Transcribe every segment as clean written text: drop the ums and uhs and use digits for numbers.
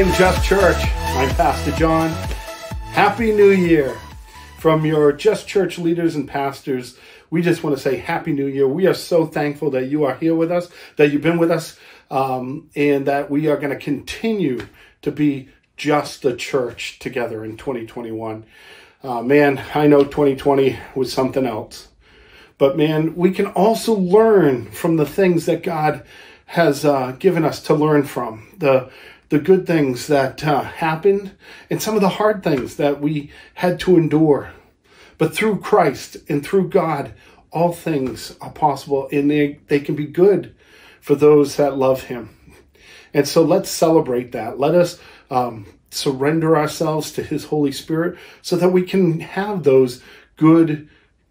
morning, Just Church. I'm Pastor John. Happy New Year. From your Just Church leaders and pastors, we just want to say Happy New Year. We are so thankful that you are here with us, that you've been with us, and that we are going to continue to be just the church together in 2021. Man, I know 2020 was something else. But man, we can also learn from the things that God has given us to learn from. The good things that happened and some of the hard things that we had to endure. But through Christ and through God, all things are possible, and they can be good for those that love him. And so let's celebrate that. Let us surrender ourselves to his Holy Spirit so that we can have those good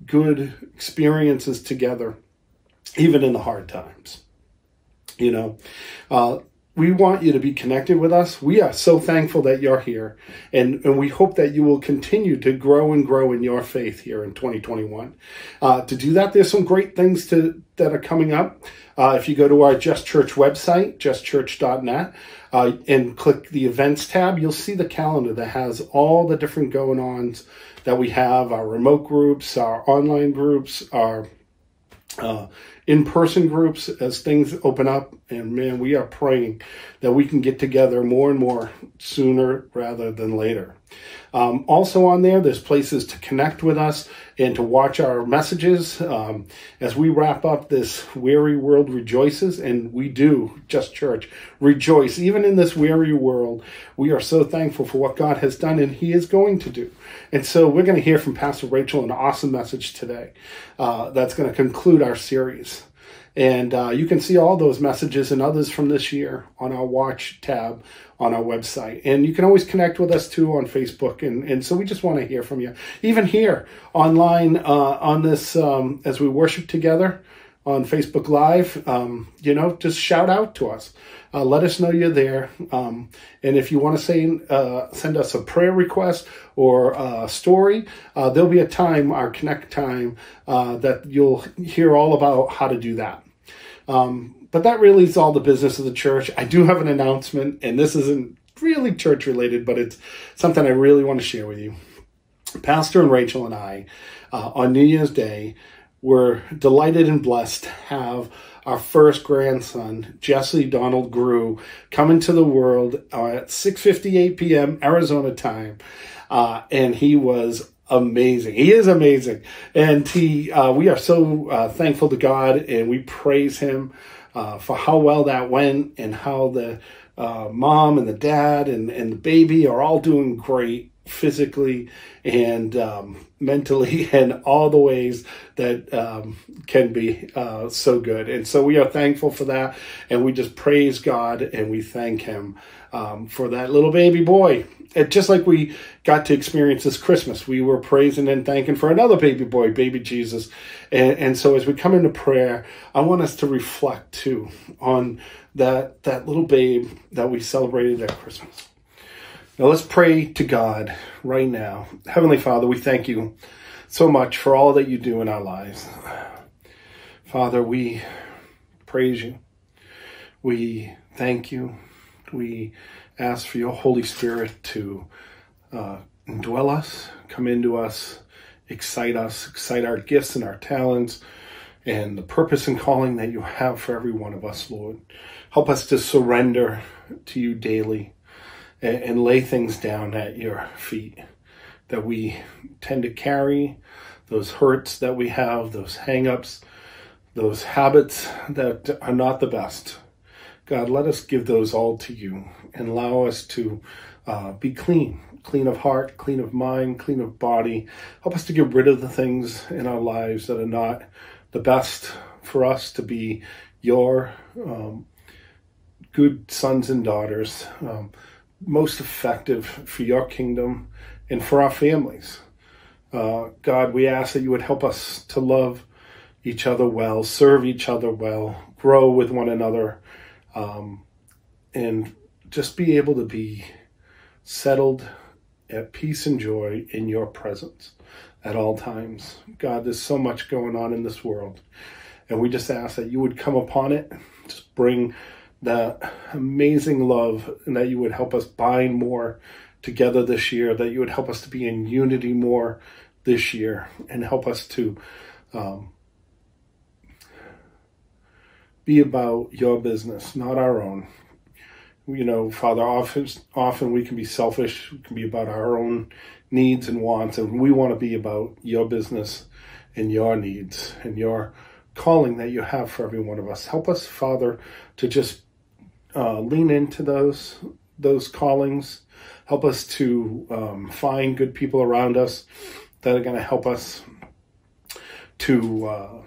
experiences together, even in the hard times. You know, we want you to be connected with us. We are so thankful that you're here, and we hope that you will continue to grow and grow in your faith here in 2021. To do that, there's some great things that are coming up. If you go to our Just Church website, justchurch.net, and click the events tab, you'll see the calendar that has all the different going-ons that we have, our remote groups, our online groups, our in-person groups as things open up. And man, we are praying that we can get together more and more sooner rather than later. Also on there's places to connect with us and to watch our messages as we wrap up this weary world rejoices. And we do, Just Church, rejoice. Even in this weary world, we are so thankful for what God has done and he is going to do. And so we're going to hear from Pastor Rachel, an awesome message today that's going to conclude our series. And you can see all those messages and others from this year on our Watch tab on our website. And you can always connect with us too on Facebook. And so we just want to hear from you. Even here online on this, as we worship together on Facebook Live, just shout out to us. Let us know you're there. And if you want to send us a prayer request or a story, there'll be a time, our Connect time, that you'll hear all about how to do that. But that really is all the business of the church. I do have an announcement, and this isn't really church related, but it's something I really want to share with you. Pastor and Rachel and I, on New Year's Day, were delighted and blessed to have our first grandson, Jesse Donald Grew, come into the world at 6:58 p.m. Arizona time. And he was amazing. He is amazing. And we are so thankful to God, and we praise him for how well that went, and how the mom and the dad and the baby are all doing great physically and mentally, and all the ways that can be so good. And so we are thankful for that, and we just praise God and we thank him for that little baby boy. And just like we got to experience this Christmas, we were praising and thanking for another baby boy, baby Jesus. And so as we come into prayer, I want us to reflect too on that little babe that we celebrated at Christmas. Now let's pray to God right now. Heavenly Father, we thank you so much for all that you do in our lives. Father, we praise you. We thank you. We ask for your Holy Spirit to indwell us, come into us, excite our gifts and our talents, and the purpose and calling that you have for every one of us, Lord. Help us to surrender to you daily and lay things down at your feet that we tend to carry, those hurts that we have, those hang-ups, those habits that are not the best. God, let us give those all to you and allow us to be clean of heart, clean of mind, clean of body. Help us to get rid of the things in our lives that are not the best for us to be your good sons and daughters, most effective for your kingdom and for our families. God, we ask that you would help us to love each other well, serve each other well, grow with one another, and just be able to be settled at peace and joy in your presence at all times. God, there's so much going on in this world, and we just ask that you would come upon it, just bring that amazing love, and that you would help us bind more together this year, that you would help us to be in unity more this year, and help us to be about your business, not our own. You know, Father, often we can be selfish, we can be about our own needs and wants, and we want to be about your business and your needs and your calling that you have for every one of us. Help us, Father, to just lean into those callings. Help us to find good people around us that are going to help us to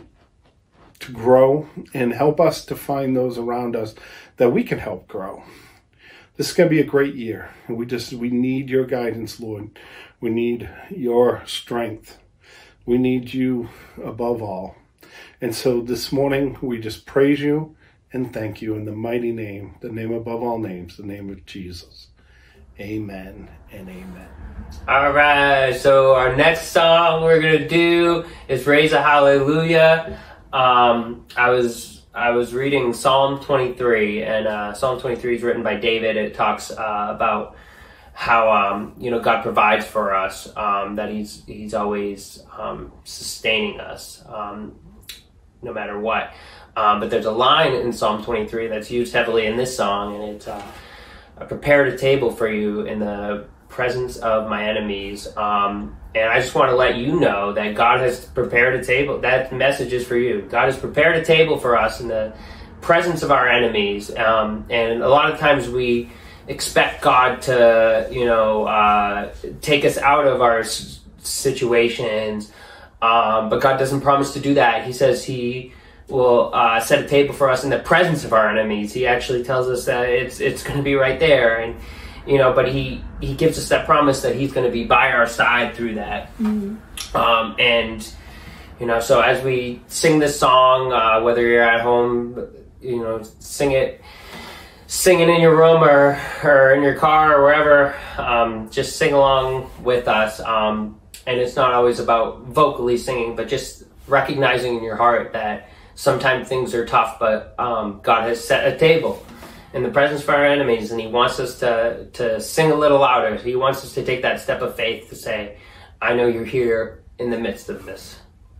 grow, and help us to find those around us that we can help grow. This is going to be a great year, and we need your guidance, Lord. We need your strength. We need you above all. And so this morning, we just praise you and thank you in the mighty name, the name above all names, the name of Jesus. Amen and amen. All right, so our next song we're going to do is Raise a Hallelujah. I was reading Psalm 23, and Psalm 23 is written by David. It talks about how God provides for us, that He's always sustaining us, no matter what. But there's a line in Psalm 23 that's used heavily in this song, and it's I prepared a table for you in the presence of my enemies. And I just want to let you know that God has prepared a table. That message is for you. God has prepared a table for us in the presence of our enemies. And a lot of times we expect God to, take us out of our situations. But God doesn't promise to do that. He says He will set a table for us in the presence of our enemies. He actually tells us that it's going to be right there. And but he gives us that promise that He's going to be by our side through that. Mm-hmm. So as we sing this song, whether you're at home, sing it in your room or in your car or wherever, just sing along with us. And it's not always about vocally singing, but just recognizing in your heart that sometimes things are tough, but God has set a table in the presence of our enemies, and He wants us to sing a little louder. He wants us to take that step of faith to say, I know you're here in the midst of this.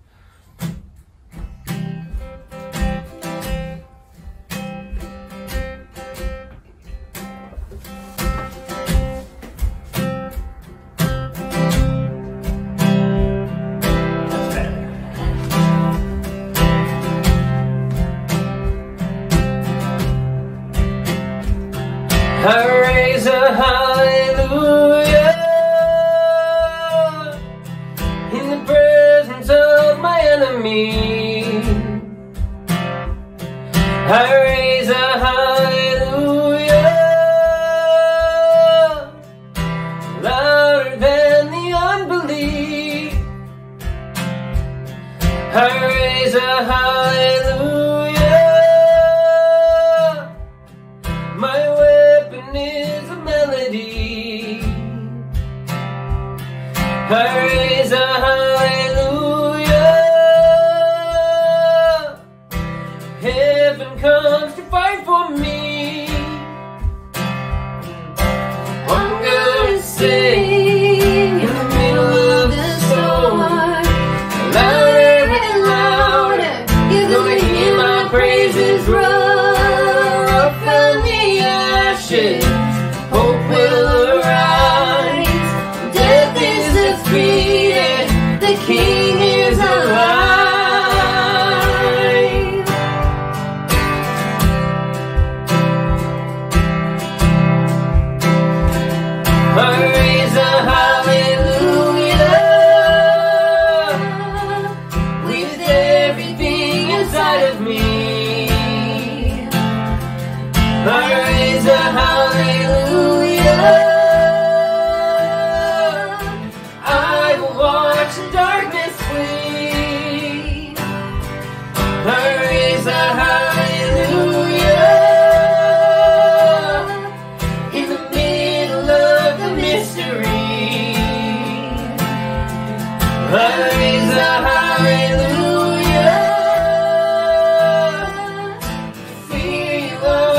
I raise a hallelujah in the presence of my enemy. I raise a hallelujah louder than the unbelief. I raise a hallelujah. My weapon is a melody. I raise a hallelujah. Heaven comes to fight for me. I'm gonna sing in the middle of the storm, louder and louder. You're gonna hear my praises roar. Hope will arise. Death is defeated. The King is alive. I raise a hallelujah with everything inside of me. I raise a hallelujah. I will watch the darkness flee. I raise a hallelujah in the middle of the mystery. I raise a hallelujah. Fear you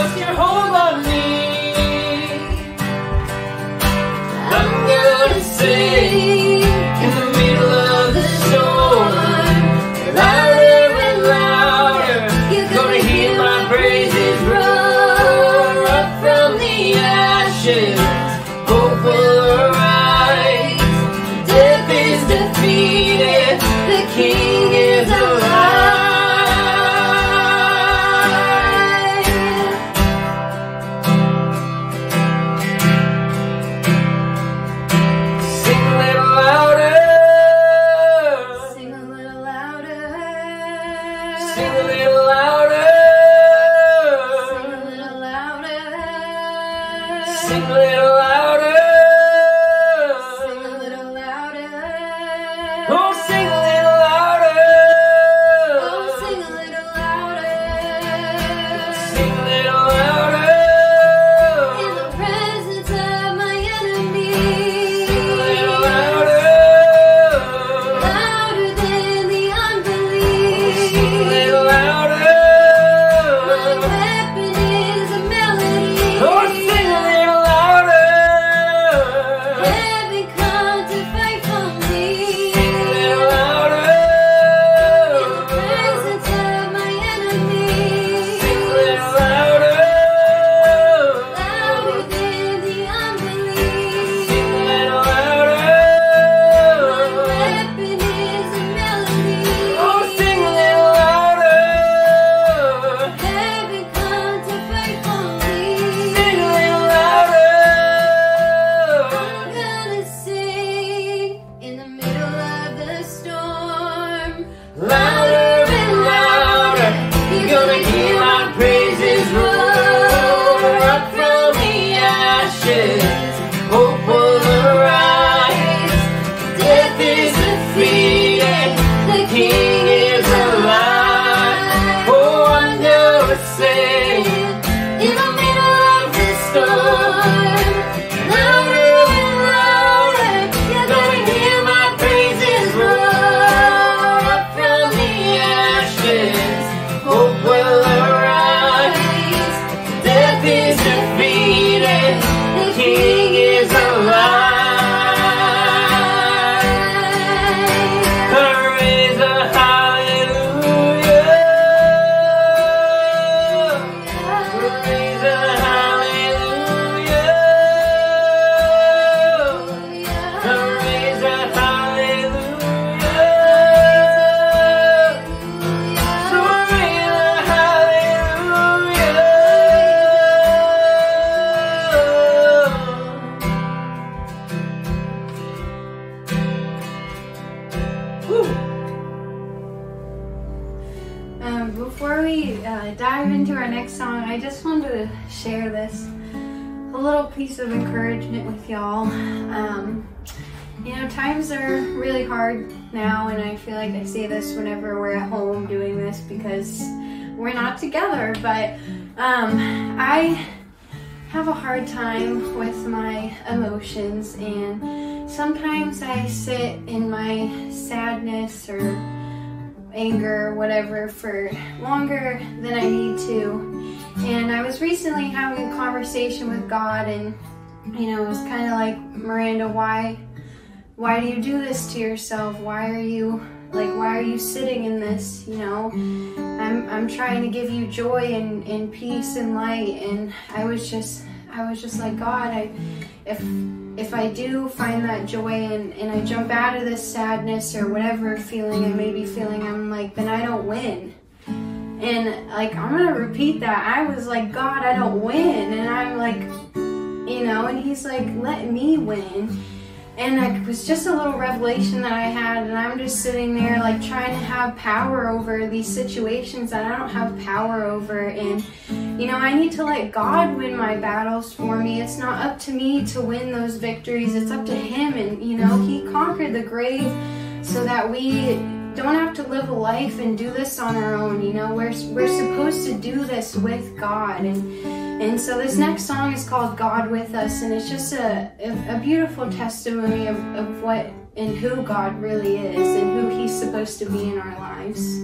Before we dive into our next song, I just wanted to share this, a little piece of encouragement with y'all. You know, times are really hard now, and I feel like I say this whenever we're at home doing this because we're not together, but I have a hard time with my emotions, and sometimes I sit in my sadness or anger or whatever for longer than I need to. And I was recently having a conversation with God, and you know, it was kind of like, Miranda, why do you do this to yourself? Why are you sitting in this? You know, I'm trying to give you joy and peace and light. And I was just like, God, if I do find that joy and I jump out of this sadness or whatever feeling I may be feeling, I'm like, then I don't win. And like, I'm gonna repeat that. I was like, God, I don't win. And I'm like, you know, and he's like, let me win. And it was just a little revelation that I had, and I'm just sitting there like trying to have power over these situations that I don't have power over. And you know, I need to let God win my battles for me. It's not up to me to win those victories. It's up to him. And you know, he conquered the grave so that we don't have to live a life and do this on our own. You know, we're supposed to do this with God. And so this next song is called God With Us, and it's just a beautiful testimony of what and who God really is and who he's supposed to be in our lives.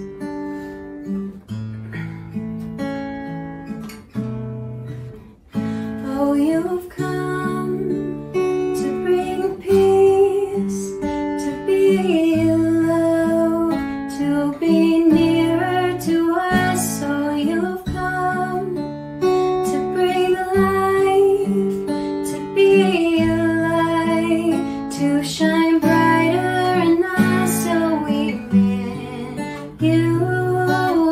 Oh, you've come to bring peace, to be loved, to be nearer to us. Oh, you've come to bring life, to be a light, to shine brighter in us. So we meant you well,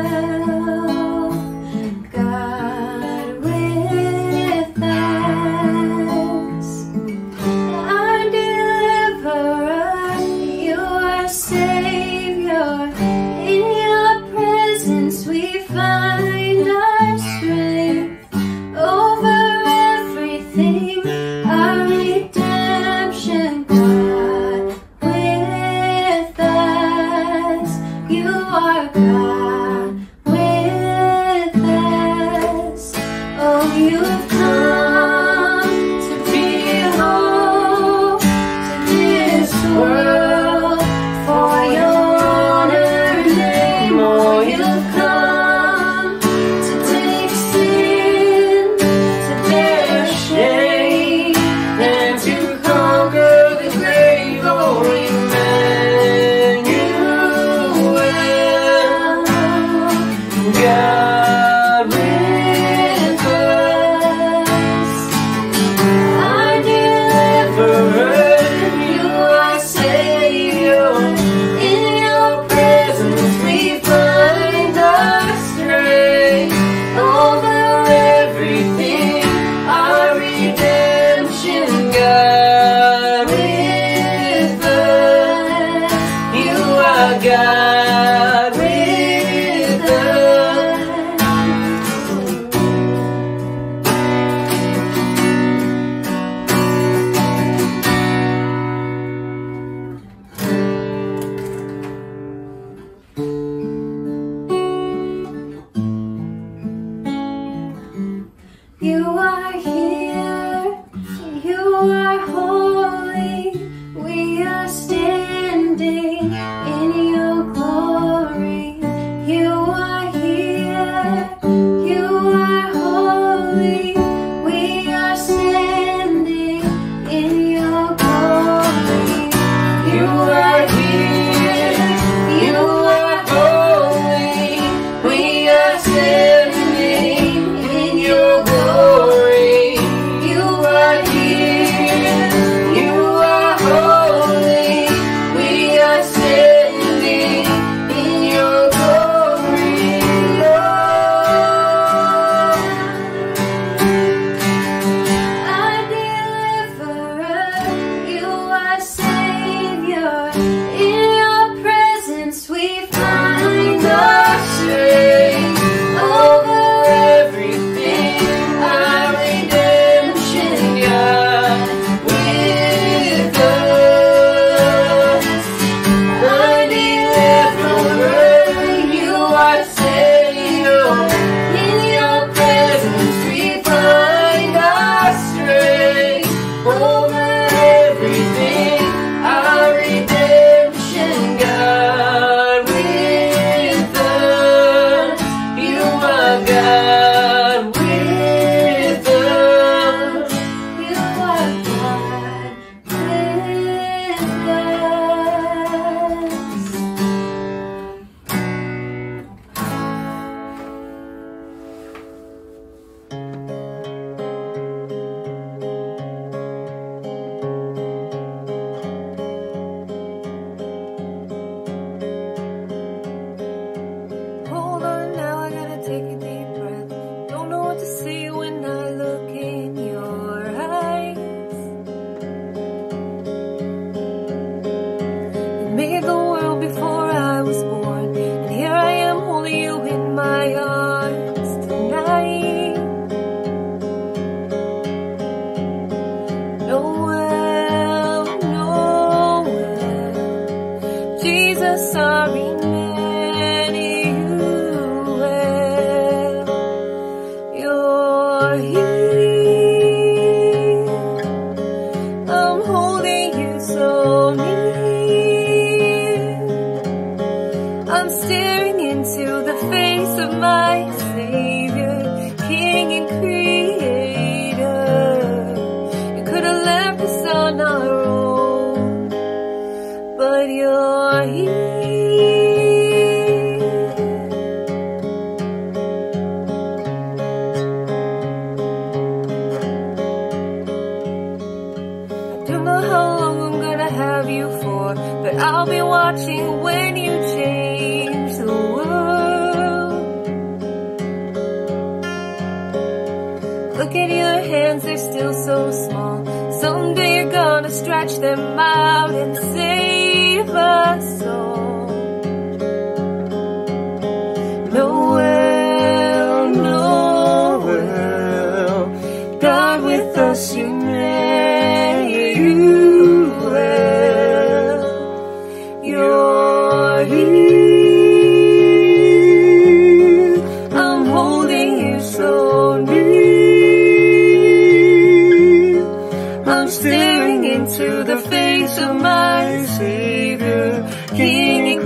God with us, our deliverer, your Savior. In your presence we find our strength over everything, our redemption. God with us, you are God with us. Oh, you've come to be hope to this world for your honored name. Oh, you've come to take sin, to bear shame, and to conquer the grave. Oh, Emmanuel, God with us, our deliverer, you are Savior. In your presence we find our strength over everything, our redemption. God with us, you are God with us. You are here, you are holy, we are standing in your glory. sorry man, you're here. I'm holding you so near. I'm staring into the face of my Savior, King and Creator. You could have left us on our own, but you're here. I don't know how long I'm gonna have you for, but I'll be watching when you change the world. Look at your hands, they're still so small. Someday you're gonna stretch them out and save us all. Noel, Noel, God with us, Emmanuel. You're here. I'm holding you so near. I'm staring into the face of my Savior, King and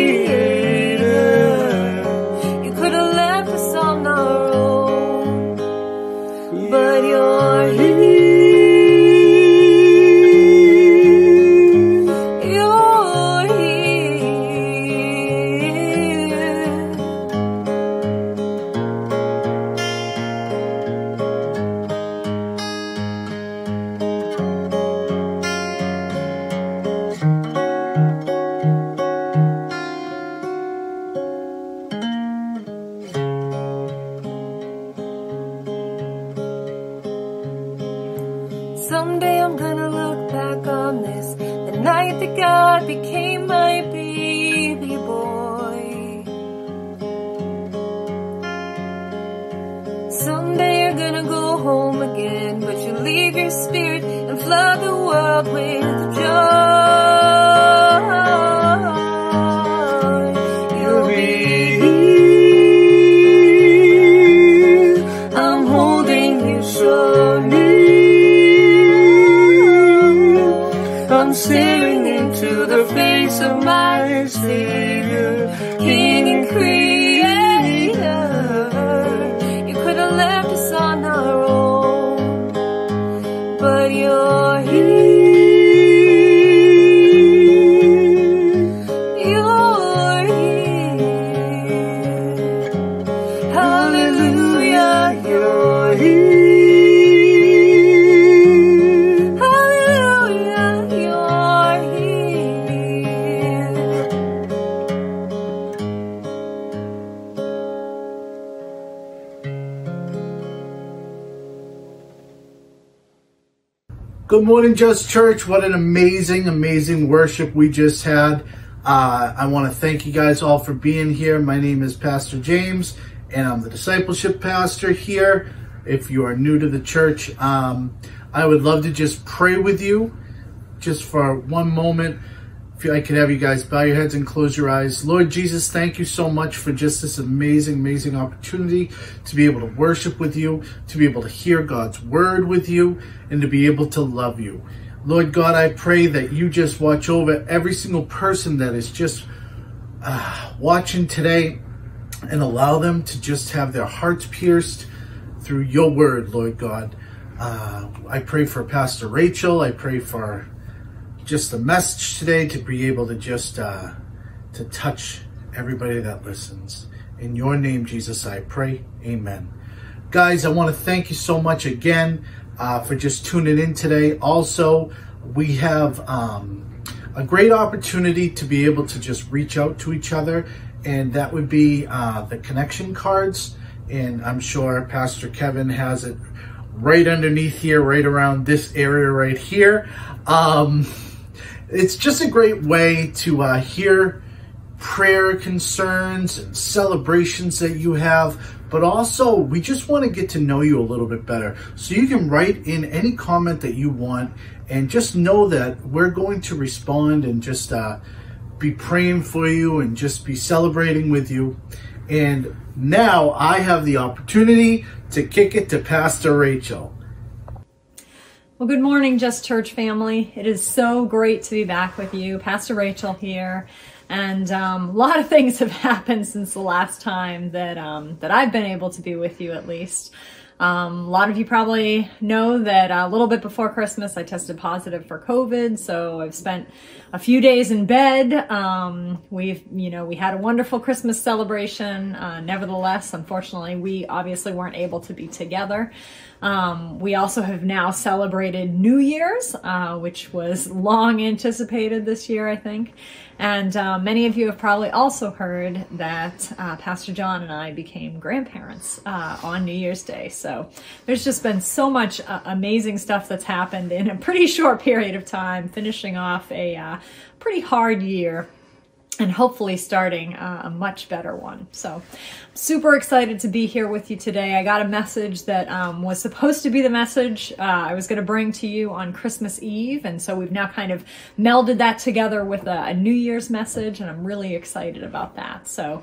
Creator. You could have left us on our own, but you're here. You're here. Someday I'm gonna look back on this, the night that God became my baby boy. Someday you're gonna go home again, but you leave your spirit and flood the world with joy. You'll be here. I'm holding you so near. I'm staring into the face of my Savior, King and Creator. You could have left us on our own, but you're here. You're here. Hallelujah, you're here. Good morning, Just Church. What an amazing, amazing worship we just had. I want to thank you guys all for being here. My name is Pastor James, and I'm the discipleship pastor here. If you are new to the church, I would love to just pray with you just for one moment. If I could have you guys bow your heads and close your eyes. Lord Jesus, thank you so much for just this amazing, amazing opportunity to be able to worship with you, to be able to hear God's word with you, and to be able to love you. Lord God, I pray that you just watch over every single person that is just watching today, and allow them to just have their hearts pierced through your word, Lord God. I pray for Pastor Rachel. I pray for just the message today to be able to just to touch everybody that listens. In your name, Jesus, I pray. Amen. Guys, I want to thank you so much again for just tuning in today. Also, we have a great opportunity to be able to just reach out to each other, and that would be the connection cards. And I'm sure Pastor Kevin has it right underneath here, right around this area right here. It's just a great way to hear prayer concerns and celebrations that you have, but also we just want to get to know you a little bit better. So you can write in any comment that you want, and just know that we're going to respond and just be praying for you and just be celebrating with you. And now I have the opportunity to kick it to Pastor Rachel. Well, good morning, Just Church family. It is so great to be back with you. Pastor Rachel here. And a lot of things have happened since the last time that I've been able to be with you, at least. A lot of you probably know that a little bit before Christmas I tested positive for COVID, so I've spent a few days in bed. We had a wonderful Christmas celebration. Nevertheless, unfortunately, we obviously weren't able to be together. We also have now celebrated New Year's, which was long anticipated this year, I think. And many of you have probably also heard that Pastor John and I became grandparents on New Year's Day. So there's just been so much amazing stuff that's happened in a pretty short period of time, finishing off a pretty hard year and hopefully starting a much better one. So super excited to be here with you today. I got a message that was supposed to be the message I was going to bring to you on Christmas Eve. And so we've now kind of melded that together with a New Year's message, and I'm really excited about that. So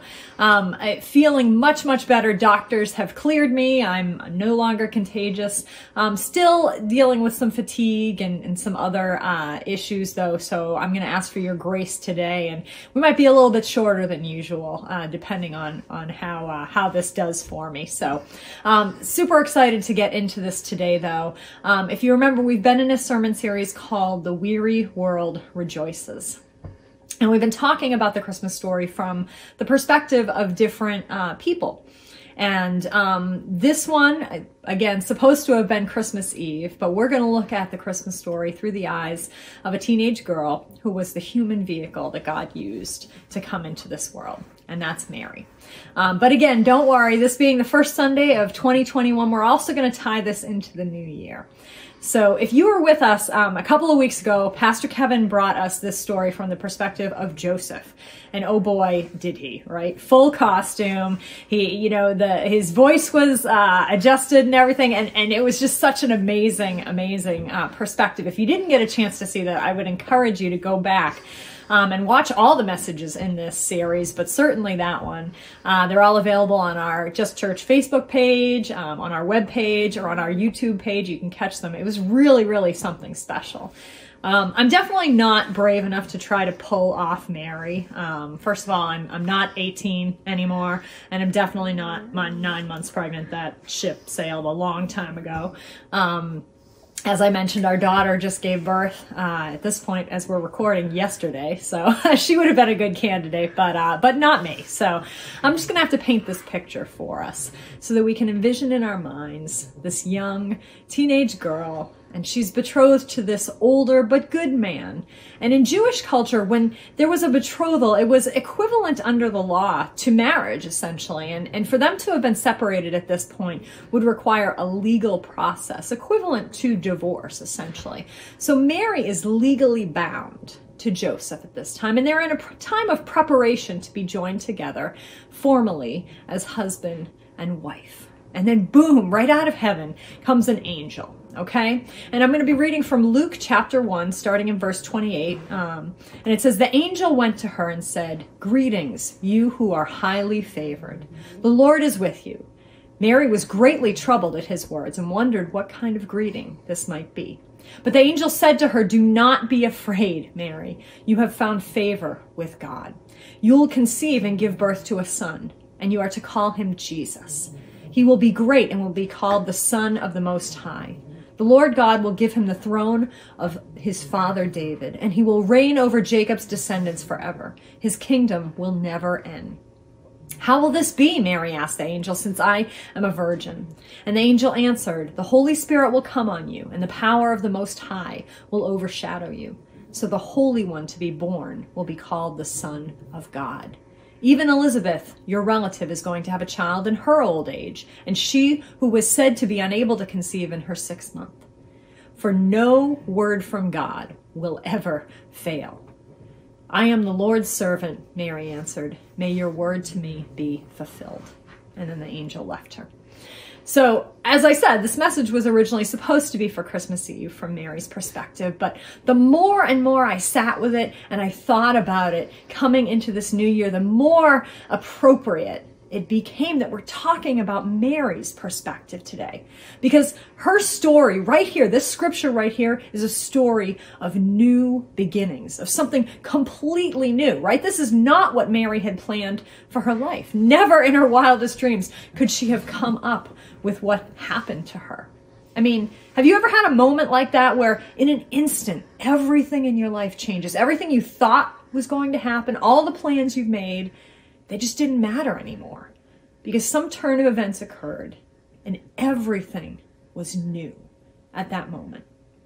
feeling much, much better. Doctors have cleared me. I'm no longer contagious. Still dealing with some fatigue and some other issues though. So I'm going to ask for your grace today, and we might be a little bit shorter than usual, depending on how this does for me. So super excited to get into this today, though. If you remember, we've been in a sermon series called The Weary World Rejoices. And we've been talking about the Christmas story from the perspective of different people. And this one, again, supposed to have been Christmas Eve, but we're going to look at the Christmas story through the eyes of a teenage girl who was the human vehicle that God used to come into this world, and that's Mary. But again, don't worry, this being the first Sunday of 2021, we're also going to tie this into the new year. So if you were with us a couple of weeks ago, Pastor Kevin brought us this story from the perspective of Joseph. And oh boy, did he, right? Full costume. He, his voice was adjusted and everything. And it was just such an amazing perspective. If you didn't get a chance to see that, I would encourage you to go back and watch all the messages in this series, but certainly that one. They're all available on our Just Church Facebook page, on our web page, or on our YouTube page. You can catch them. It was really, really something special. I'm definitely not brave enough to try to pull off Mary. First of all, I'm not 18 anymore, and I'm definitely not 9 months pregnant. That ship sailed a long time ago. As I mentioned, our daughter just gave birth at this point as we're recording yesterday, so she would have been a good candidate, but not me. So I'm just going to have to paint this picture for us so that we can envision in our minds this young teenage girl, and she's betrothed to this older but good man. And in Jewish culture, when there was a betrothal, it was equivalent under the law to marriage, essentially. And for them to have been separated at this point would require a legal process, equivalent to divorce, essentially. So Mary is legally bound to Joseph at this time, and they're in a time of preparation to be joined together formally as husband and wife. And then boom, right out of heaven comes an angel. Okay, and I'm going to be reading from Luke chapter 1, starting in verse 28. And it says, "The angel went to her and said, 'Greetings, you who are highly favored. The Lord is with you.' Mary was greatly troubled at his words and wondered what kind of greeting this might be. But the angel said to her, 'Do not be afraid, Mary. You have found favor with God. You will conceive and give birth to a son, and you are to call him Jesus. He will be great and will be called the Son of the Most High. The Lord God will give him the throne of his father David, and he will reign over Jacob's descendants forever. His kingdom will never end.' 'How will this be?' Mary asked the angel, 'since I am a virgin?' And the angel answered, 'The Holy Spirit will come on you, and the power of the Most High will overshadow you. So the Holy One to be born will be called the Son of God. Even Elizabeth, your relative, is going to have a child in her old age, and she who was said to be unable to conceive in her 6th month. For no word from God will ever fail.' 'I am the Lord's servant,' Mary answered. 'May your word to me be fulfilled.' And then the angel left her. So, as I said, this message was originally supposed to be for Christmas Eve from Mary's perspective, but the more and more I sat with it and I thought about it coming into this new year, the more appropriate it became that we're talking about Mary's perspective today. Because her story right here, this scripture right here, is a story of new beginnings, of something completely new, right? This is not what Mary had planned for her life. Never in her wildest dreams could she have come up with what happened to her. I mean, have you ever had a moment like that where in an instant, everything in your life changes? Everything you thought was going to happen, all the plans you've made, they just didn't matter anymore because some turn of events occurred and everything was new at that moment.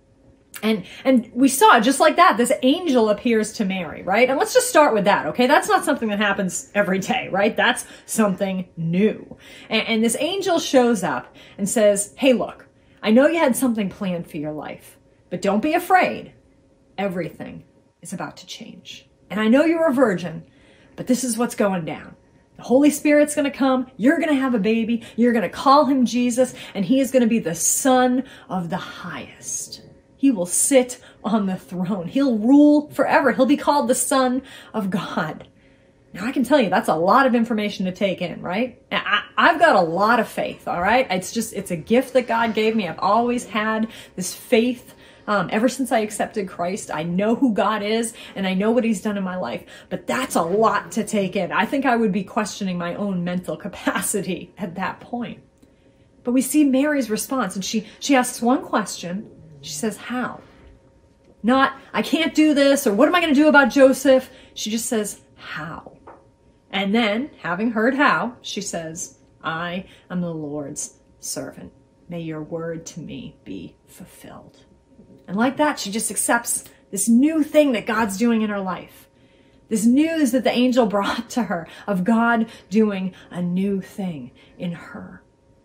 And we saw, just like that, this angel appears to Mary, right? And let's just start with that, okay? That's not something that happens every day, right? That's something new. And this angel shows up and says, hey, look, I know you had something planned for your life, but don't be afraid. Everything is about to change. And I know you're a virgin, but this is what's going down. The Holy Spirit's going to come. You're going to have a baby. You're going to call him Jesus, and he is going to be the Son of the Highest. He will sit on the throne. He'll rule forever. He'll be called the Son of God. Now, I can tell you that's a lot of information to take in, right? I've got a lot of faith, all right? It's a gift that God gave me. I've always had this faith. Ever since I accepted Christ, I know who God is and I know what he's done in my life, but that's a lot to take in. I think I would be questioning my own mental capacity at that point. But we see Mary's response, and she asks one question. She says, how? Not, I can't do this, or what am I going to do about Joseph? She just says, how? And then, having heard how, she says, I am the Lord's servant. May your word to me be fulfilled. And like that, she just accepts this new thing that God's doing in her life. This news that the angel brought to her of God doing a new thing in her.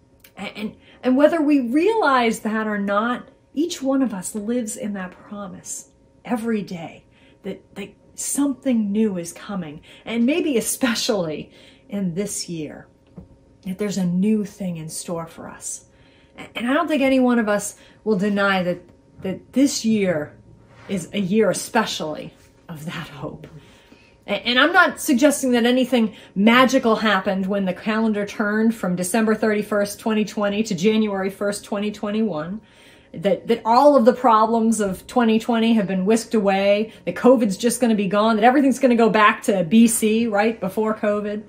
And whether we realize that or not, each one of us lives in that promise every day that something new is coming. And maybe especially in this year, that there's a new thing in store for us. And I don't think any one of us will deny that this year is a year especially of that hope. And I'm not suggesting that anything magical happened when the calendar turned from December 31st, 2020 to January 1st, 2021. That all of the problems of 2020 have been whisked away, that COVID's just going to be gone, that everything's going to go back to BC, right, before COVID.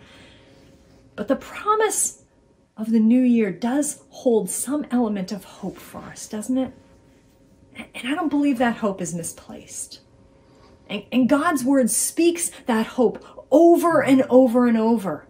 But the promise of the new year does hold some element of hope for us, doesn't it? And I don't believe that hope is misplaced. And God's word speaks that hope over and over and over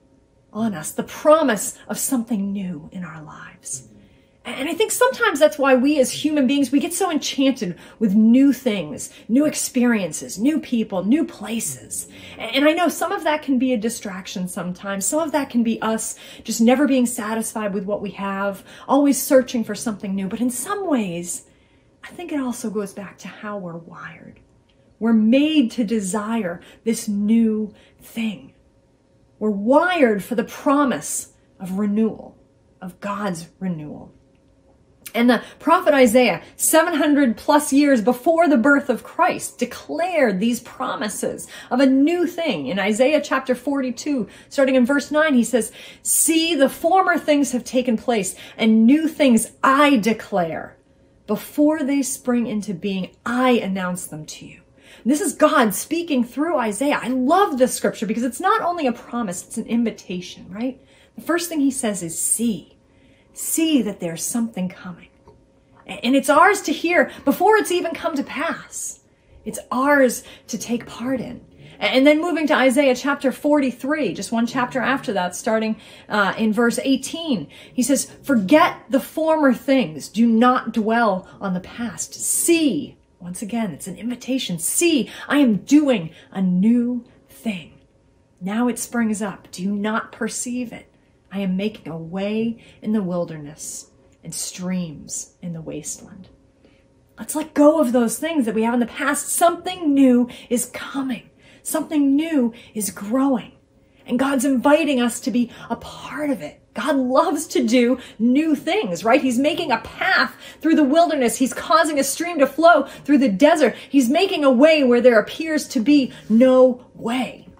on us, the promise of something new in our lives. And I think sometimes that's why we as human beings, we get so enchanted with new things, new experiences, new people, new places. And I know some of that can be a distraction sometimes. Some of that can be us just never being satisfied with what we have, always searching for something new. But in some ways, I think it also goes back to how we're wired. We're made to desire this new thing. We're wired for the promise of renewal, of God's renewal. And the prophet Isaiah, 700 plus years before the birth of Christ, declared these promises of a new thing. In Isaiah chapter 42, starting in verse 9, he says, see, the former things have taken place, and new things I declare. Before they spring into being, I announce them to you. And this is God speaking through Isaiah. I love this scripture because it's not only a promise, it's an invitation, right? The first thing he says is see. See that there's something coming. And it's ours to hear before it's even come to pass. It's ours to take part in. And then moving to Isaiah chapter 43, just one chapter after that, starting in verse 18, he says, forget the former things. Do not dwell on the past. See, once again, it's an invitation. See, I am doing a new thing. Now it springs up. Do you not perceive it? I am making a way in the wilderness and streams in the wasteland. Let's let go of those things that we have in the past. Something new is coming. Something new is growing. And God's inviting us to be a part of it. God loves to do new things, right? He's making a path through the wilderness. He's causing a stream to flow through the desert. He's making a way where there appears to be no way.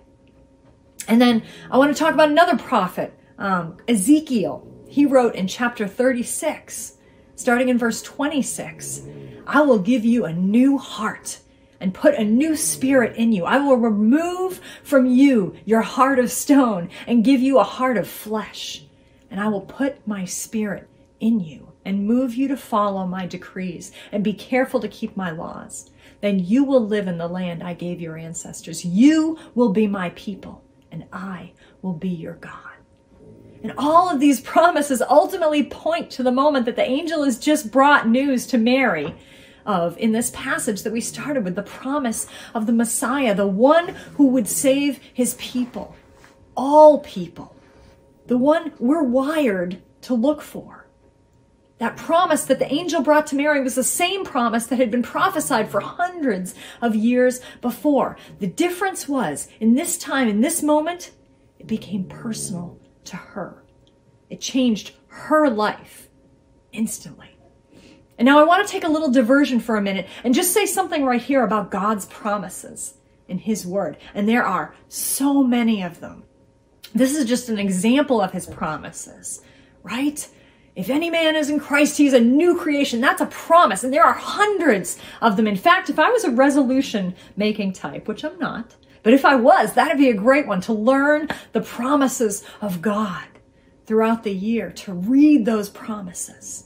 And then I want to talk about another prophet, Ezekiel. He wrote in chapter 36, starting in verse 26, I will give you a new heart and put a new spirit in you. I will remove from you your heart of stone and give you a heart of flesh. And I will put my spirit in you and move you to follow my decrees and be careful to keep my laws. Then you will live in the land I gave your ancestors. You will be my people and I will be your God. And all of these promises ultimately point to the moment that the angel has just brought news to Mary of in this passage that we started with, the promise of the Messiah, the one who would save his people, all people, the one we're wired to look for. That promise that the angel brought to Mary was the same promise that had been prophesied for hundreds of years before. The difference was, in this time, in this moment, it became personal to her. It changed her life instantly. And now I want to take a little diversion for a minute and just say something right here about God's promises in his word. And there are so many of them. This is just an example of his promises, right? If any man is in Christ, he's a new creation. That's a promise. And there are hundreds of them. In fact, if I was a resolution making type, which I'm not, but if I was, that'd be a great one, to learn the promises of God throughout the year, to read those promises.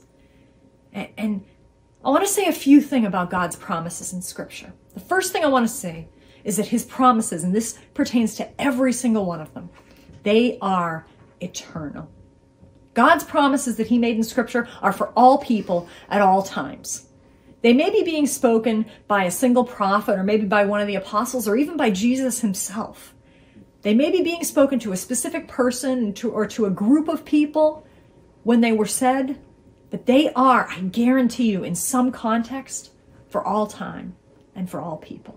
And I want to say a few things about God's promises in Scripture. The first thing I want to say is that his promises, and this pertains to every single one of them, they are eternal. God's promises that he made in Scripture are for all people at all times. They may be being spoken by a single prophet or maybe by one of the apostles or even by Jesus himself. They may be being spoken to a specific person or to a group of people when they were said, but they are, I guarantee you, in some context, for all time and for all people.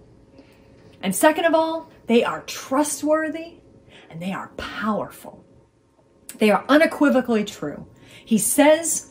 And second of all, they are trustworthy and they are powerful. They are unequivocally true. He says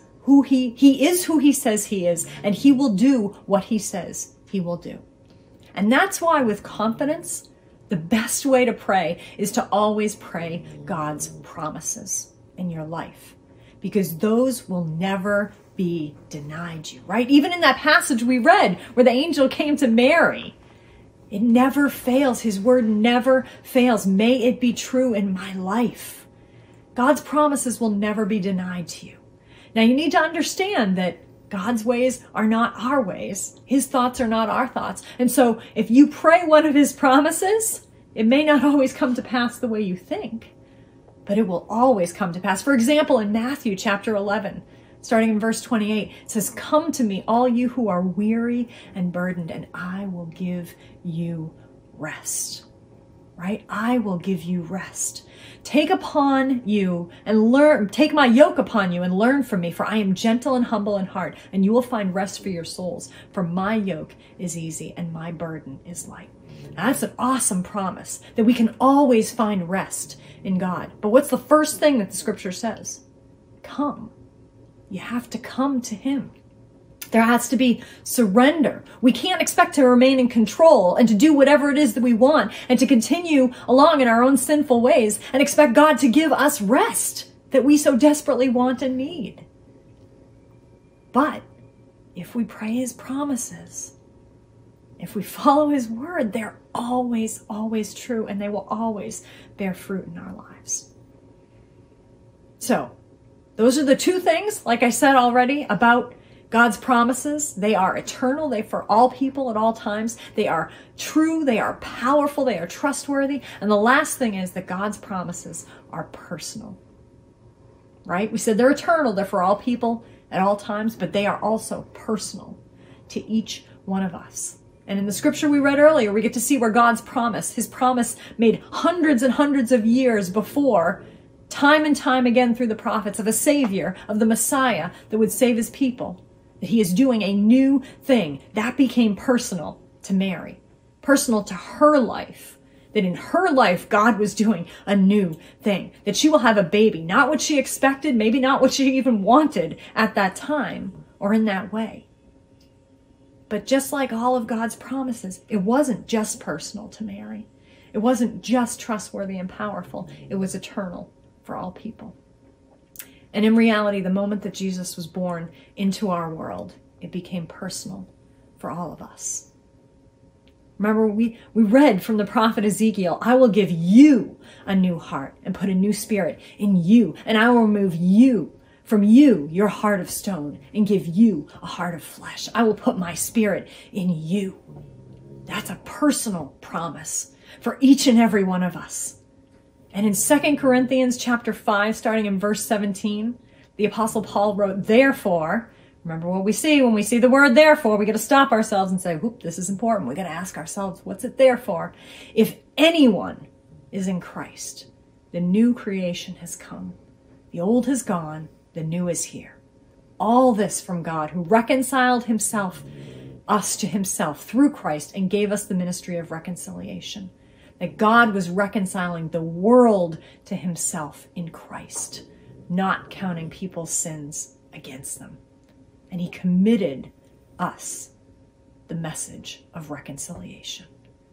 he is who he says he is, and he will do what he says he will do. And that's why, with confidence, the best way to pray is to always pray God's promises in your life, because those will never be denied you, right? Even in that passage we read where the angel came to Mary, it never fails. His word never fails. May it be true in my life. God's promises will never be denied to you. Now, you need to understand that God's ways are not our ways. His thoughts are not our thoughts. And so if you pray one of his promises, it may not always come to pass the way you think, but it will always come to pass. For example, in Matthew chapter 11, starting in verse 28, it says, "Come to me, all you who are weary and burdened, and I will give you rest." Right? I will give you rest. Take upon you and learn, take my yoke upon you and learn from me, for I am gentle and humble in heart, and you will find rest for your souls. For my yoke is easy and my burden is light. Now, that's an awesome promise that we can always find rest in God. But what's the first thing that the scripture says? Come. You have to come to him. There has to be surrender. We can't expect to remain in control and to do whatever it is that we want and to continue along in our own sinful ways and expect God to give us rest that we so desperately want and need. But if we pray his promises, if we follow his word, they're always, always true, and they will always bear fruit in our lives. So, those are the two things, like I said already, about God's promises. They are eternal. They're for all people at all times. They are true. They are powerful. They are trustworthy. And the last thing is that God's promises are personal. Right? We said they're eternal. They're for all people at all times, but they are also personal to each one of us. And in the scripture we read earlier, we get to see where God's promise, his promise made hundreds and hundreds of years before, time and time again through the prophets, of a Savior, of the Messiah that would save his people, that he is doing a new thing. That became personal to Mary, personal to her life, that in her life, God was doing a new thing, that she will have a baby, not what she expected, maybe not what she even wanted at that time or in that way. But just like all of God's promises, it wasn't just personal to Mary. It wasn't just trustworthy and powerful. It was eternal for all people. And in reality, the moment that Jesus was born into our world, it became personal for all of us. Remember, we read from the prophet Ezekiel, I will give you a new heart and put a new spirit in you, and I will remove from you your heart of stone and give you a heart of flesh. I will put my spirit in you. That's a personal promise for each and every one of us. And in 2 Corinthians chapter 5, starting in verse 17, the Apostle Paul wrote, therefore, remember what we see when we see the word therefore, we got to stop ourselves and say, whoop, this is important. We got to ask ourselves, what's it there for? If anyone is in Christ, the new creation has come. The old has gone, the new is here. All this from God, who reconciled us to himself through Christ and gave us the ministry of reconciliation. That God was reconciling the world to himself in Christ, not counting people's sins against them. And he committed us the message of reconciliation.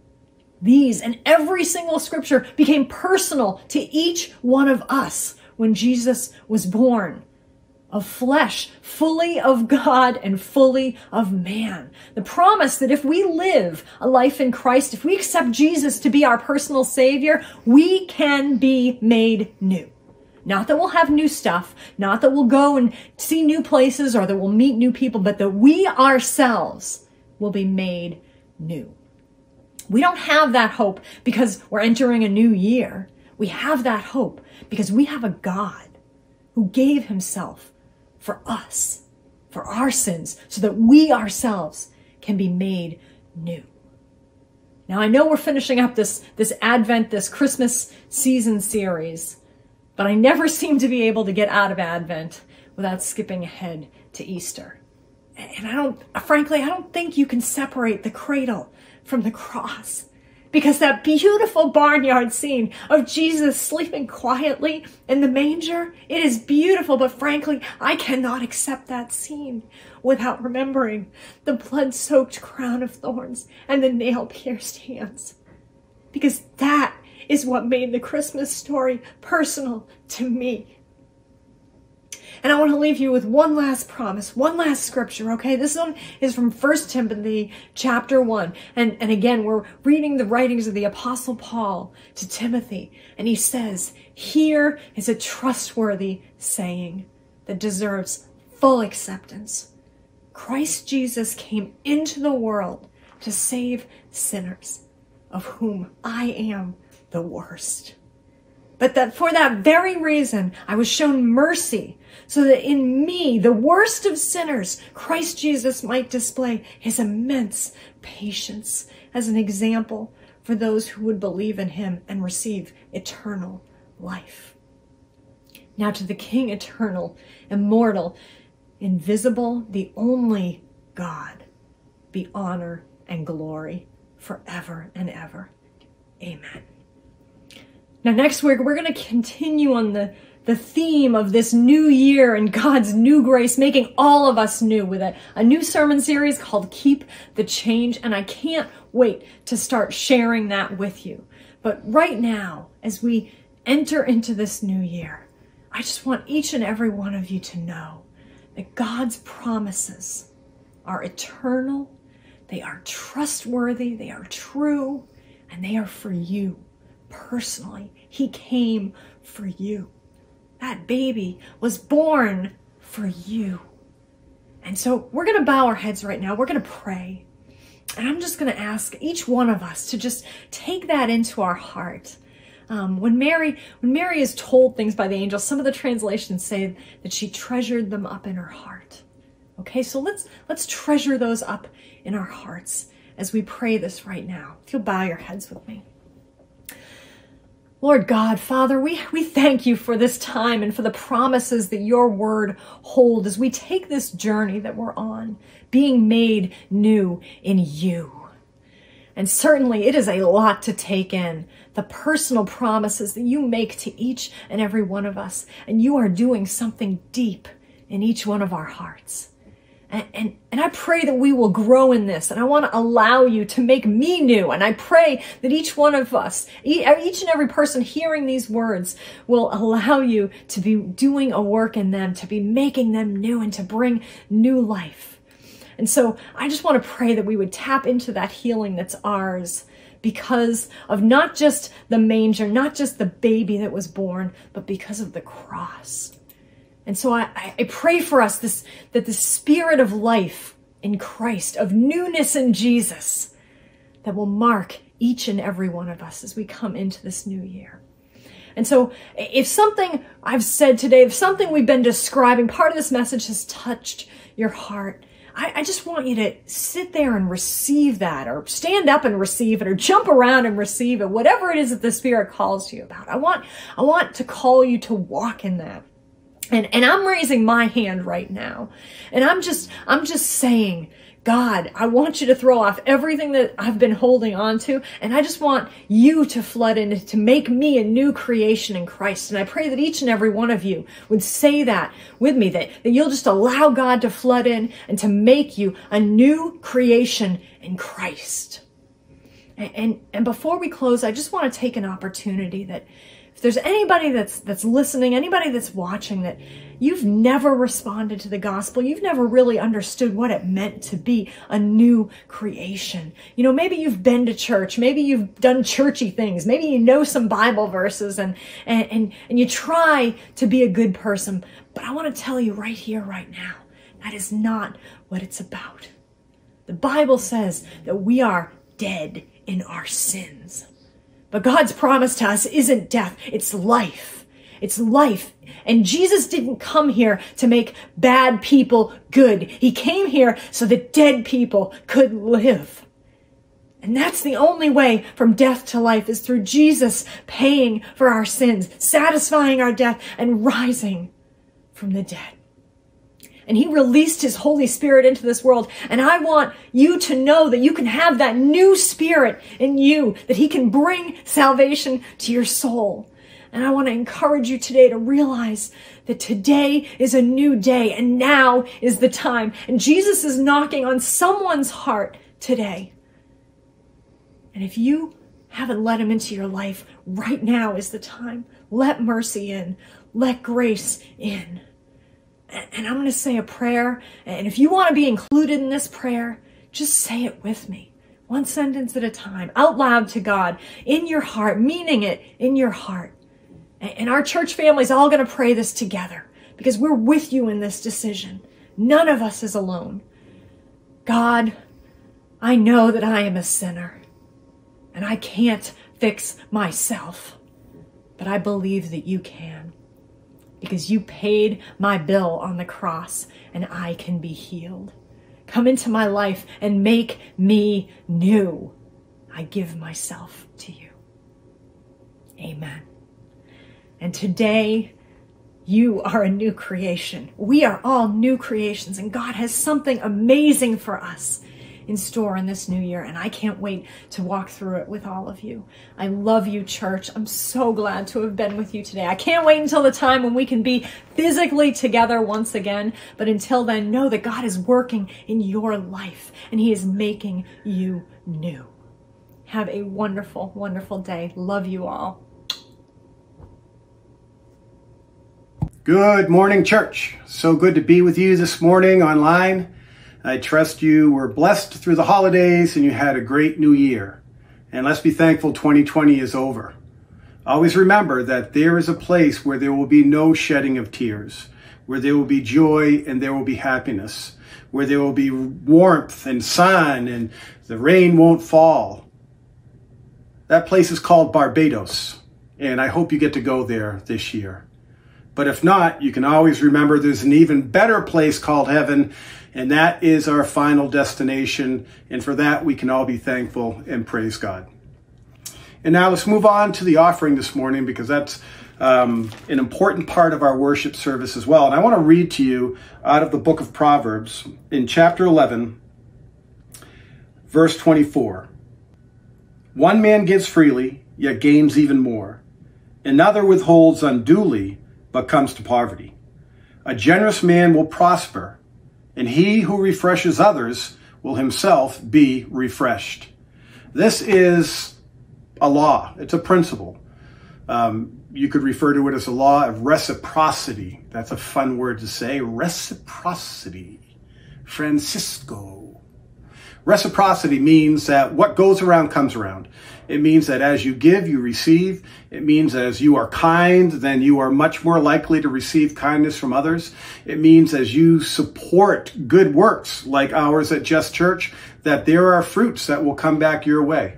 These and every single scripture became personal to each one of us when Jesus was born. Of flesh, fully of God and fully of man. The promise that if we live a life in Christ, if we accept Jesus to be our personal Savior, we can be made new. Not that we'll have new stuff, not that we'll go and see new places or that we'll meet new people, but that we ourselves will be made new. We don't have that hope because we're entering a new year. We have that hope because we have a God who gave himself for us, for our sins, so that we ourselves can be made new. Now, I know we're finishing up this Advent, this Christmas season series, but I never seem to be able to get out of Advent without skipping ahead to Easter. And frankly, I don't think you can separate the cradle from the cross. Because that beautiful barnyard scene of Jesus sleeping quietly in the manger, it is beautiful, but frankly, I cannot accept that scene without remembering the blood-soaked crown of thorns and the nail-pierced hands. Because that is what made the Christmas story personal to me. And I want to leave you with one last promise, one last scripture, okay? This one is from 1 Timothy chapter 1. And again, we're reading the writings of the Apostle Paul to Timothy. And he says, here is a trustworthy saying that deserves full acceptance. Christ Jesus came into the world to save sinners, of whom I am the worst. But that for that very reason, I was shown mercy, so that in me, the worst of sinners, Christ Jesus might display his immense patience as an example for those who would believe in him and receive eternal life. Now to the King eternal, immortal, invisible, the only God, be honor and glory forever and ever. Amen. Now next week, we're going to continue on the theme of this new year and God's new grace, making all of us new with a new sermon series called Keep the Change. And I can't wait to start sharing that with you. But right now, as we enter into this new year, I just want each and every one of you to know that God's promises are eternal, they are trustworthy, they are true, and they are for you personally. He came for you. That baby was born for you. And so we're going to bow our heads right now. We're going to pray. And I'm just going to ask each one of us to just take that into our heart. When Mary is told things by the angel, some of the translations say that she treasured them up in her heart. Okay, so let's treasure those up in our hearts as we pray this right now. If you'll bow your heads with me. Lord God, Father, we thank you for this time and for the promises that your word hold as we take this journey that we're on, being made new in you. And certainly it is a lot to take in, the personal promises that you make to each and every one of us. And you are doing something deep in each one of our hearts. And I pray that we will grow in this. And I want to allow you to make me new. And I pray that each one of us, each and every person hearing these words, will allow you to be doing a work in them, to be making them new and to bring new life. And so I just want to pray that we would tap into that healing that's ours because of not just the manger, not just the baby that was born, but because of the cross. And so I pray for us that the spirit of life in Christ, of newness in Jesus, that will mark each and every one of us as we come into this new year. And so if something I've said today, if something we've been describing, part of this message has touched your heart, I just want you to sit there and receive that, or stand up and receive it, or jump around and receive it, whatever it is that the Spirit calls you about. I want to call you to walk in that. And I'm raising my hand right now. And I'm just saying, God, I want you to throw off everything that I've been holding on to. And I just want you to flood in to make me a new creation in Christ. And I pray that each and every one of you would say that with me, that you'll just allow God to flood in and to make you a new creation in Christ. And before we close, I just want to take an opportunity that if there's anybody that's listening, anybody that's watching, that you've never responded to the gospel, you've never really understood what it meant to be a new creation. You know, maybe you've been to church, maybe you've done churchy things, maybe you know some Bible verses and you try to be a good person. But I want to tell you right here, right now, that is not what it's about. The Bible says that we are dead in our sins. But God's promise to us isn't death, it's life. It's life. And Jesus didn't come here to make bad people good. He came here so that dead people could live. And that's the only way from death to life, is through Jesus paying for our sins, satisfying our death, and rising from the dead. And he released his Holy Spirit into this world. And I want you to know that you can have that new spirit in you, that he can bring salvation to your soul. And I want to encourage you today to realize that today is a new day and now is the time. And Jesus is knocking on someone's heart today. And if you haven't let him into your life, right now is the time. Let mercy in. Let grace in. And I'm going to say a prayer. And if you want to be included in this prayer, just say it with me. One sentence at a time, out loud to God, in your heart, meaning it in your heart. And our church family is all going to pray this together because we're with you in this decision. None of us is alone. God, I know that I am a sinner and I can't fix myself, but I believe that you can. Because you paid my bill on the cross and I can be healed. Come into my life and make me new. I give myself to you. Amen. And today, you are a new creation. We are all new creations, and God has something amazing for us in store in this new year, and I can't wait to walk through it with all of you. I love you, church. I'm so glad to have been with you today. I can't wait until the time when we can be physically together once again, but until then, know that God is working in your life, and he is making you new. Have a wonderful, wonderful day. Love you all. Good morning, church. So good to be with you this morning online. I trust you were blessed through the holidays and you had a great new year. And let's be thankful 2020 is over. Always remember that there is a place where there will be no shedding of tears, where there will be joy and there will be happiness, where there will be warmth and sun and the rain won't fall. That place is called Barbados, and I hope you get to go there this year. But if not, you can always remember there's an even better place called heaven, and that is our final destination. And for that, we can all be thankful and praise God. And now let's move on to the offering this morning, because that's an important part of our worship service as well. And I want to read to you out of the book of Proverbs in chapter 11, verse 24. One man gives freely, yet gains even more. Another withholds unduly, but comes to poverty. A generous man will prosper, and he who refreshes others will himself be refreshed. This is a law. It's a principle. You could refer to it as a law of reciprocity. That's a fun word to say. Reciprocity. Francisco. Reciprocity means that what goes around comes around. It means that as you give, you receive. It means that as you are kind, then you are much more likely to receive kindness from others. It means as you support good works like ours at Just Church, that there are fruits that will come back your way.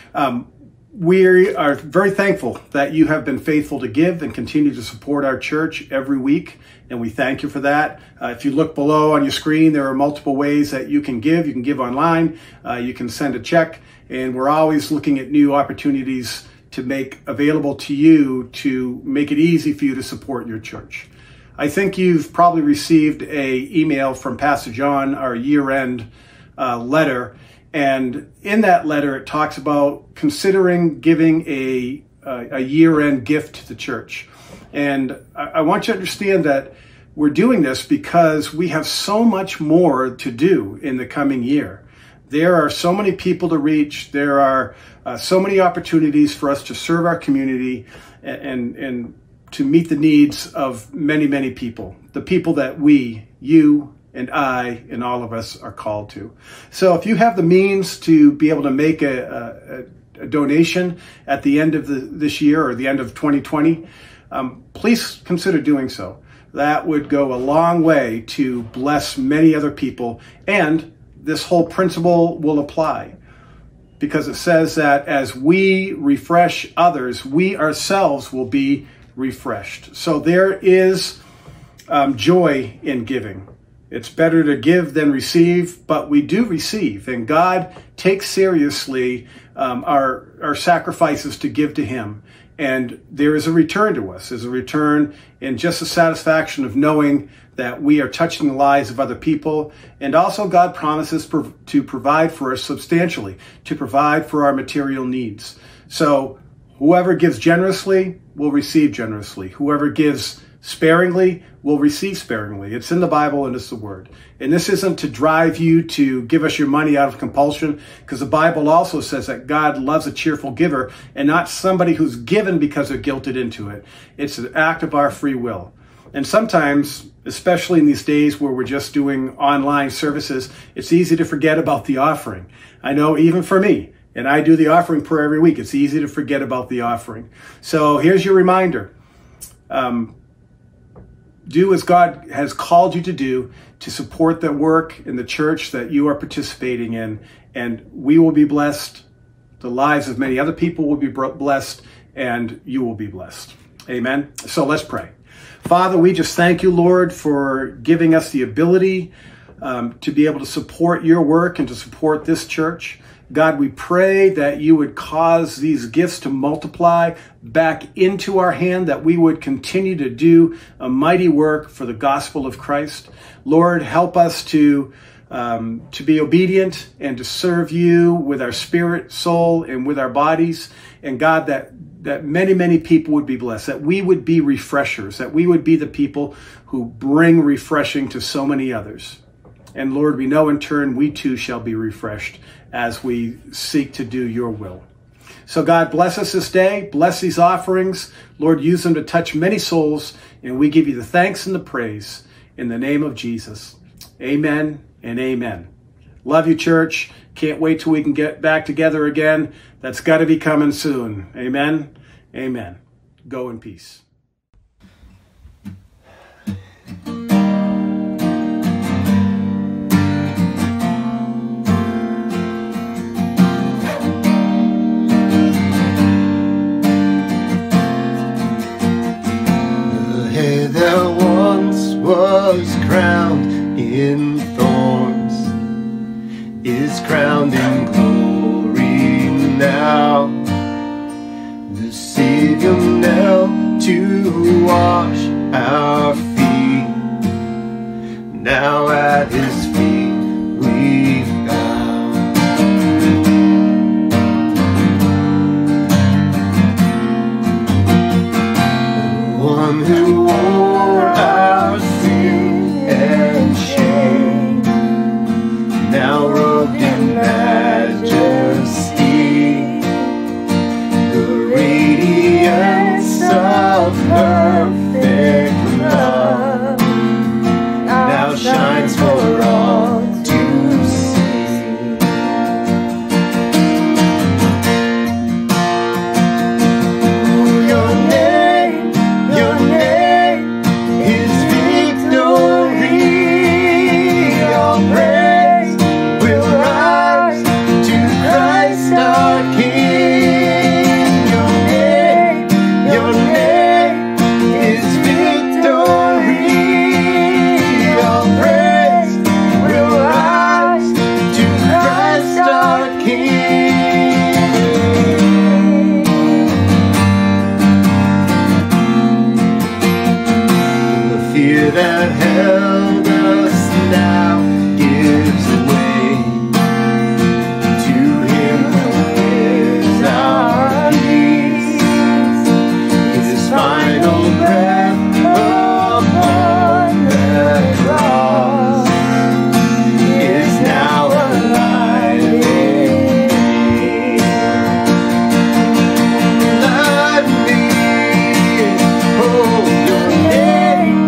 We are very thankful that you have been faithful to give and continue to support our church every week, and we thank you for that. If you look below on your screen, there are multiple ways that you can give. You can give online, you can send a check, and we're always looking at new opportunities to make available to you to make it easy for you to support your church. I think you've probably received an email from Pastor John, our year-end letter. And in that letter, it talks about considering giving a year-end gift to the church. And I want you to understand that we're doing this because we have so much more to do in the coming year. There are so many people to reach. There are so many opportunities for us to serve our community and to meet the needs of many, many people. The people that you, and I, and all of us are called to. So if you have the means to be able to make a donation at the end of this year or the end of 2020, please consider doing so. That would go a long way to bless many other people, and this whole principle will apply because it says that as we refresh others, we ourselves will be refreshed. So there is joy in giving. It's better to give than receive, but we do receive, and God takes seriously our sacrifices to give to Him. And there is a return to us. There's a return in just the satisfaction of knowing that we are touching the lives of other people. And also God promises to provide for us substantially, to provide for our material needs. So whoever gives generously will receive generously. Whoever gives sparingly will receive sparingly. It's in the Bible and it's the Word. And this isn't to drive you to give us your money out of compulsion, because the Bible also says that God loves a cheerful giver and not somebody who's given because they're guilted into it. It's an act of our free will. And sometimes, especially in these days where we're just doing online services, it's easy to forget about the offering. I know even for me, and I do the offering prayer every week, it's easy to forget about the offering. So here's your reminder. Do as God has called you to do to support the work in the church that you are participating in, and we will be blessed. The lives of many other people will be blessed, and you will be blessed. Amen. So let's pray. Father, we just thank you, Lord, for giving us the ability to be able to support your work and to support this church. God, we pray that you would cause these gifts to multiply back into our hand, that we would continue to do a mighty work for the gospel of Christ. Lord, help us to be obedient and to serve you with our spirit, soul, and with our bodies. And God, that many, many people would be blessed, that we would be refreshers, that we would be the people who bring refreshing to so many others. And Lord, we know in turn we too shall be refreshed as we seek to do your will. So God, bless us this day. Bless these offerings. Lord, use them to touch many souls. And we give you the thanks and the praise in the name of Jesus. Amen and amen. Love you, church. Can't wait till we can get back together again. That's got to be coming soon. Amen. Amen. Go in peace. There once was crowned in thorns, is crowned in glory now. The Savior knelt to wash our feet. Now at his feet we bow. one who wore our sin and shame, now robed in majesty, the radiance of perfect love now shines for all to see. Your name is victory. All praise will rise to Christ our King. Your name is victory. All praise will rise to Christ our King. The fear that held us now gives way to Him who is our peace. His final breath upon the cross is now alive in me. Alive in me. Oh, your name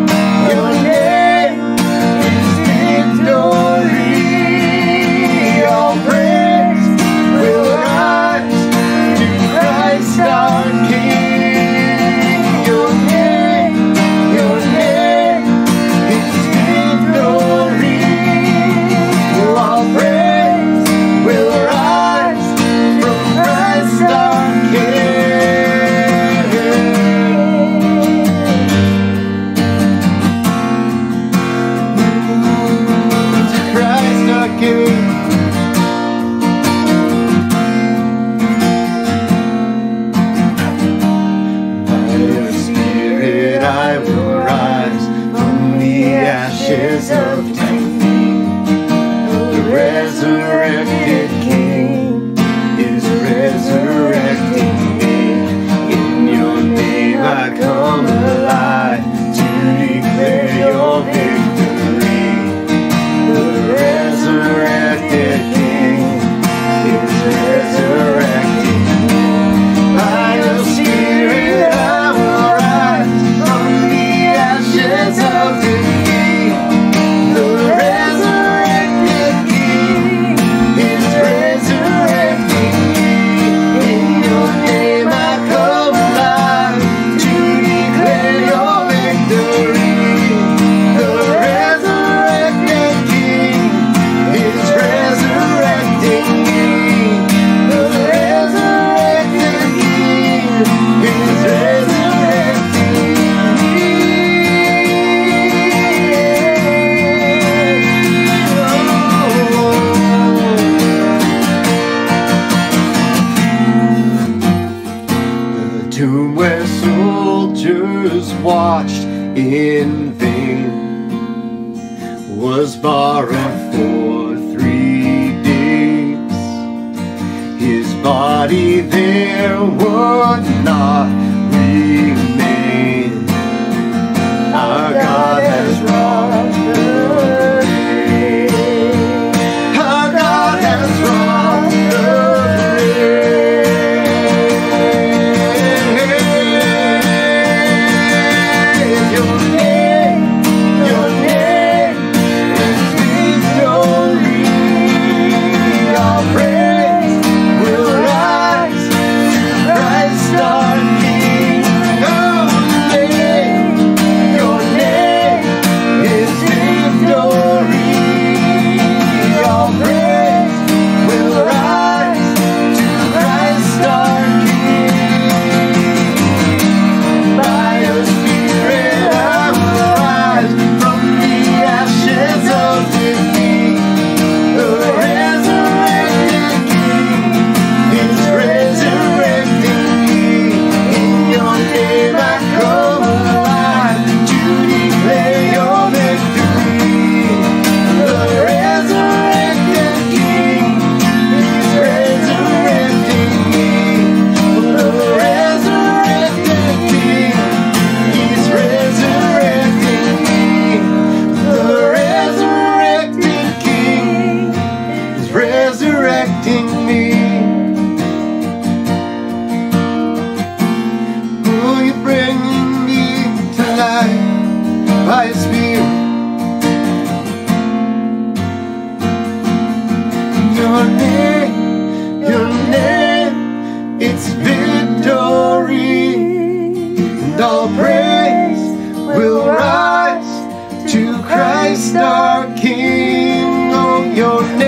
is victory. All praise will rise to Christ our King. Your name is victory. All praise will rise from Christ our King. To Christ our King. By your Spirit I will rise from the ashes of defeat. The resurrected King is resurrecting me. In your name I come alive to declare your victory. The resurrected King is resurrecting me. By your Spirit I will rise from the ashes of defeat. The resurrected King is resurrecting me. In your name I come alive to declare your victory. The resurrected King is resurrecting me. The resurrected King is resurrecting me. The tomb where soldiers watched in vain was barren for 3 days. His body there would not remain. Our God has wrought the grave. Our God has wrought the grave. Your name is victory. All praise will rise to Christ our King. all praise will rise to Christ our King. Oh, your